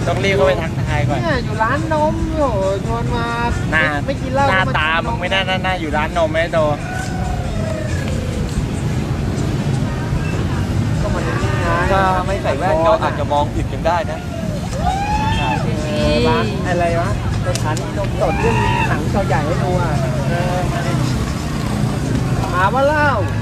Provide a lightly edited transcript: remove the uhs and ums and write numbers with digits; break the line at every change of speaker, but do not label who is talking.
ต้องรีบเข้าไปทักทายก่อน
เนี่ยอยู่ร้านนมโหชวนมาไม่กินเหล้า
หน้าตามึงไม่น่าอยู่ร้านนมไหมโต
ก็มันนี่ไง
ถ้าไม่ใส่แว่นก็อาจจะมองผิดกันได้นะ
ร้านอะไรวะสถานีนมสดที่มีหนังจอใหญ่ให้ดูอ่ะมาว่าเล่า